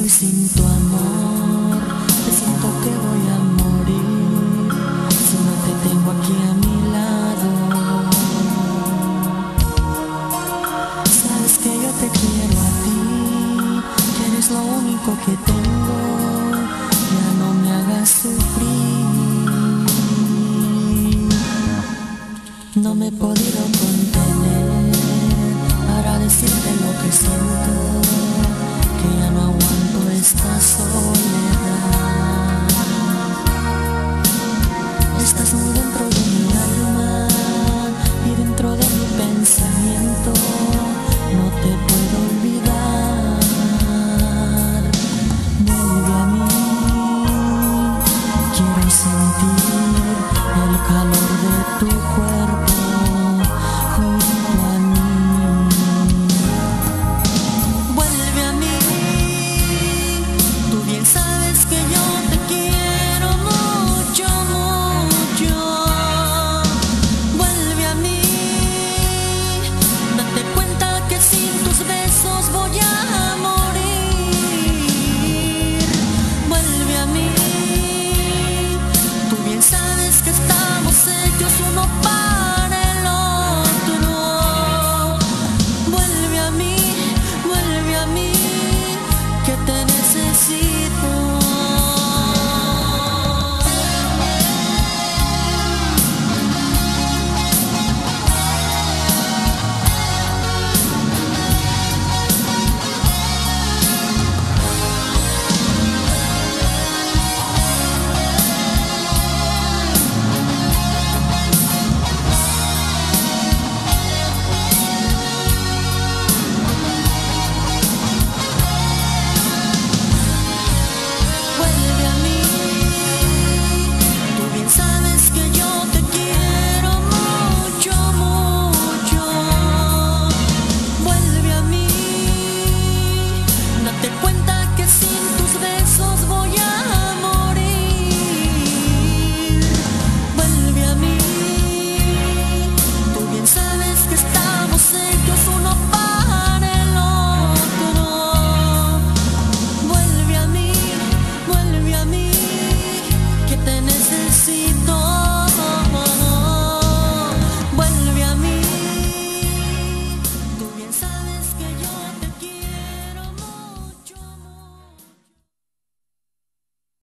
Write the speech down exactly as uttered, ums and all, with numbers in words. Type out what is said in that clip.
estoy sin tu amor, presiento que voy a morir si no te tengo aquí a mi lado. Sabes que yo te quiero a ti, que eres lo único que tengo, ya no me hagas sufrir. No me he podido